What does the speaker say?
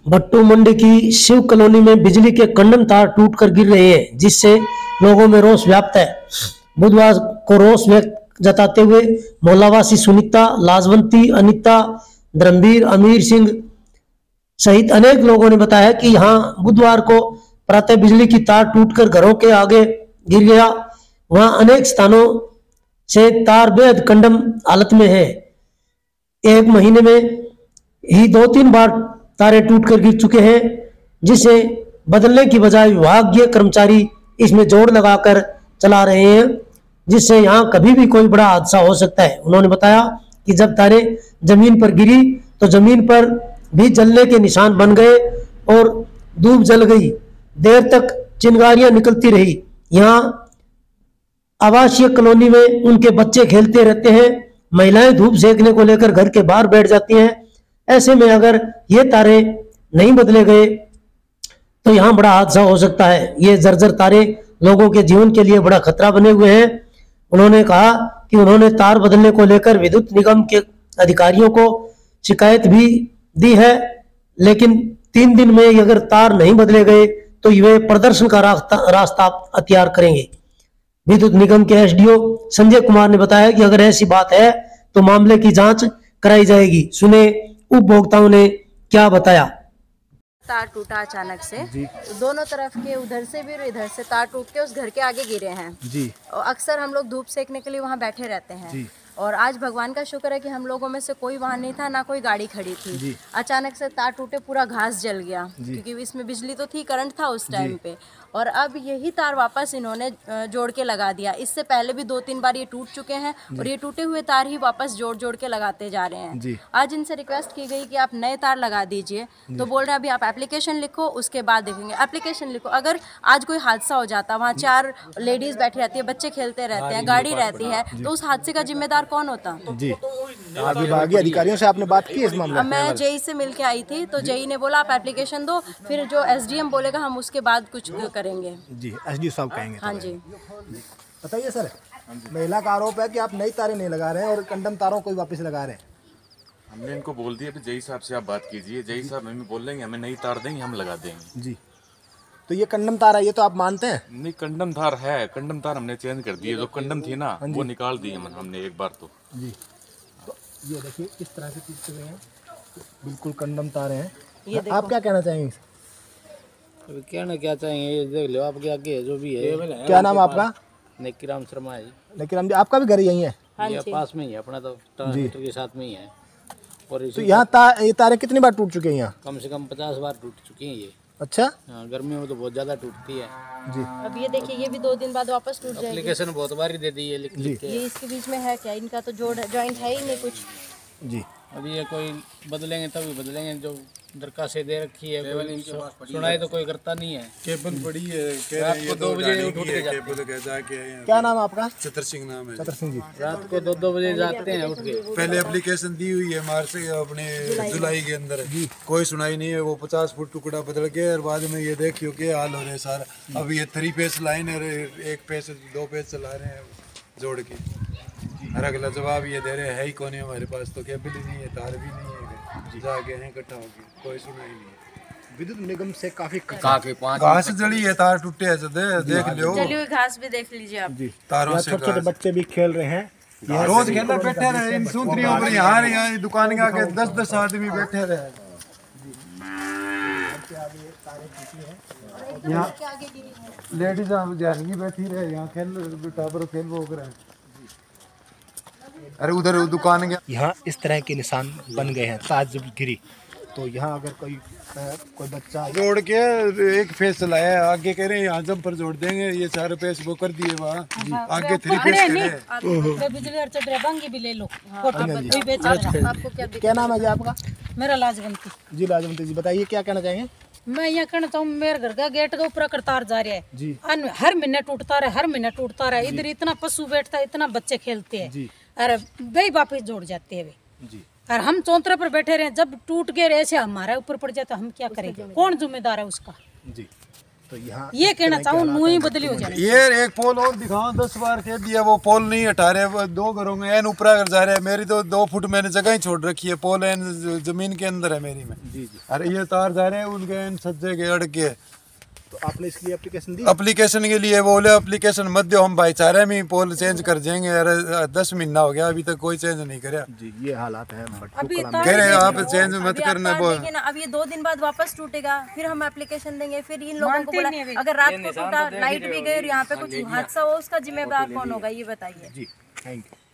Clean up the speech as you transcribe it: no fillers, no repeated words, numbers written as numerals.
भट्टू मंडी की शिव कॉलोनी में बिजली के कंडम तार टूटकर गिर रहे हैं, जिससे लोगों में रोष व्याप्त है। बुधवार को रोष व्यक्त जताते हुए मोहल्लावासी सुनीता, लाजवंती, अनिता, धर्मवीर, अमीर सिंह सहित अनेक लोगों ने बताया कि यहां बुधवार को प्रातः बिजली की तार टूटकर घरों के आगे गिर गया। वहां अनेक स्थानों से तार बेहद कंडम हालत में है। एक महीने में ही 2-3 बार तारे टूटकर गिर चुके हैं, जिसे बदलने की बजाय विभागीय कर्मचारी इसमें जोड़ लगाकर चला रहे हैं, जिससे यहां कभी भी कोई बड़ा हादसा हो सकता है। उन्होंने बताया कि जब तारे जमीन पर गिरी तो जमीन पर भी जलने के निशान बन गए और धूप जल गई। देर तक चिंगारियां निकलती रही। यहाँ आवासीय कॉलोनी में उनके बच्चे खेलते रहते हैं। महिलाएं धूप सेकने को लेकर घर के बाहर बैठ जाती हैं। ऐसे में अगर ये तारे नहीं बदले गए तो यहाँ बड़ा हादसा हो सकता है। ये जर्जर तारे लोगों के जीवन के लिए बड़ा खतरा बने हुए हैं। उन्होंने कहा कि उन्होंने तार बदलने को लेकर विद्युत निगम के अधिकारियों को शिकायत भी दी है, लेकिन 3 दिन में अगर तार नहीं बदले गए तो वे प्रदर्शन का रास्ता अख्तियार करेंगे। विद्युत निगम के एसडीओ संजय कुमार ने बताया कि अगर ऐसी बात है तो मामले की जांच कराई जाएगी। सुने उपभोक्ताओं ने क्या बताया। तार टूटा अचानक से, दोनों तरफ के उधर से भी और इधर से तार टूट के उस घर के आगे गिरे हैं जी। और अक्सर हम लोग धूप सेकने के लिए वहाँ बैठे रहते हैं जी। और आज भगवान का शुक्र है कि हम लोगों में से कोई वहाँ नहीं था, ना कोई गाड़ी खड़ी थी जी। अचानक से तार टूटे, पूरा घास जल गया क्योंकि इसमें बिजली तो थी, करंट था उस टाइम पे। और अब यही तार वापस इन्होंने जोड़ के लगा दिया। इससे पहले भी 2-3 बार ये टूट चुके हैं और ये टूटे हुए तार ही वापस जोड़ के लगाते जा रहे हैं। आज इनसे रिक्वेस्ट की गई कि आप नए तार लगा दीजिए, तो बोल रहे हैं अभी आप एप्लीकेशन लिखो, उसके बाद देखेंगे। एप्लीकेशन लिखो, अगर आज कोई हादसा हो जाता, वहाँ 4 लेडीज बैठी रहती है, बच्चे खेलते रहते हैं, गाड़ी रहती है, तो उस हादसे का जिम्मेदार कौन होता जी। विभागीय अधिकारियों से आपने बात की इस मामले में? मैं जेई से मिलके आई थी, तो जेई ने बोला आप एप्लीकेशन दो, फिर जो एसडीएम बोलेगा हम उसके बाद कुछ करेंगे जी। एसडीओ साहब कहेंगे। हाँ जी। बताइए सर, महिला का आरोप है कि आप नई तारें नहीं लगा रहे हैं और कंडम तारों को वापस लगा रहे हैं। हमने इनको बोल दिया कि जेई साहब से आप बात कीजिए, जेई साहब हमें बोल देंगे हमें नई तार देंगे, हम लगा देंगे जी। तो ये कंडम तार है, ये तो आप मानते हैं? नहीं, कंडम तार है, कंडम तार हमने चेंज कर दी है। जो कंडम थी ना वो निकाल दी है हमने एक बार तो जी। तो ये देखिए किस तरह से टूटे हुए हैं, बिल्कुल कंडम तारे हैं। ये आप क्या कहना चाहेंगे? अभी कहना क्या चाहेंगे, ये देख लो आपके आगे जो भी है। क्या नाम है आपका? नेकीराम शर्मा है। नेकीराम जी, आपका भी घर यही है? ये पास में ही है अपना, तो ट्रांसमीटर के साथ में ही है। और तो यहाँ ये तारे कितनी बार टूट चुके हैं? यहाँ कम से कम 50 बार टूट चुकी हैं ये। अच्छा। हाँ, गर्मियों में तो बहुत ज्यादा टूटती है जी। अब ये देखिए, ये भी 2 दिन बाद वापस टूट जाएगी। एप्लीकेशन बहुत बार ही दे दी है लिख के। ये इसके बीच में है क्या? इनका तो जॉइंट है ही नहीं कुछ जी। अभी ये कोई बदलेंगे तभी बदलेंगे, जो दरखास्त दे रखी है कोई सुनाई तो कोई करता नहीं है। केबल पड़ी है, रात को 2 बजे उठ के जाके। क्या नाम है आपका? चतर सिंह नाम है। चतर सिंह जी। रात को 2 बजे जाते हैं उठ के। पहले एप्लीकेशन दी हुई है मार्च से अपने जुलाई के अंदर, कोई सुनाई नहीं है। वो 50 फुट टुकड़ा बदल के और बाद में ये देखियो के हाल हो रहे हैं सारा। अब ये 3 पेज लाइन है, 1 पेज 2 पेज चला रहे हैं जोड़ के। हर अगला जवाब ये दे रहे है ही कौन है हमारे पास, तो केबल ही नहीं है, तार भी नहीं है, जाके हैं इकट्ठा होगी, कोई सुनाई नहीं है। विद्युत निगम से काफी घास जड़ी है, तार टूटे हैं, देख लो, जली हुई घास भी देख लीजिए आप जी। तारों से छोटे बच्चे भी खेल रहे हैं, रोज खेलने बैठे रहे इन सुंदरियों पर। यहाँ दुकान के आगे 10-10 आदमी बैठे रहे। यहाँ लेडीज जैसी बैठी रहे, यहाँ खेल टावर खेल वो रहे। अरे उधर दुकान के यहाँ इस तरह के निशान बन गए हैं तार जब गिरी। तो यहाँ अगर कोई बच्चा जोड़ के एक फेस चलाया है, आगे कह रहे हैं यहाँ जब पर जोड़ देंगे, ये 4 पेज वो कर दिए वहाँ आगे 3 पेज करे। बिजली और चदरे बंगी भी ले लो। क्या नाम है जी आपका? मेरा लाजवंती जी। लाजवंती जी, बताइए क्या कहना चाहेंगे? मैं यहाँ कहना चाहूँ, मेरे घर का गेट का ऊपर तार जा रहा है जी। हर महीने टूटता रहा, हर महीने टूटता रहा। इधर इतना पशु बैठता है, इतना बच्चे खेलते हैं, अरे वही वापिस जोड़ जाते हैं जी। और हम चौंतरे पर बैठे रहे, जब टूट गए ऐसे हमारे ऊपर पड़ जाए तो हम क्या करेंगे? कौन जिम्मेदार है उसका जी। तो यहाँ ये कहना चाहूँ मुँह ही बदली हो जाए। ये एक पोल और दिखाओ, 10 बार कह दिया, वो पोल नहीं हटा रहे। वो 2 घरों में एन ऊपर कर जा रहे हैं। मेरी तो 2 फुट मैंने जगह ही छोड़ रखी है, पोल एन जमीन के अंदर है मेरी में। जी। अरे ये तार जा रहे हैं उनके एन सज्जे के अड़ के। तो आपने इसके लिए एप्लीकेशन दी? एप्लीकेशन के लिए बोले एप्लीकेशन मत दो, हम भाईचारे में पोल चेंज कर देंगे। अरे 10 महीना हो गया, अभी तक कोई चेंज नहीं कराया। जी, ये हालात है। कह रहे हैं आप चेंज मत करना। अब ये 2 दिन बाद वापस टूटेगा, फिर हम एप्लीकेशन देंगे, फिर इन लोगों को बोला अगर रात को टूटा, लाइट भी गई और यहाँ पे कुछ हादसा हो, उसका जिम्मेदार कौन होगा, ये बताइए। जी, थैंक यू।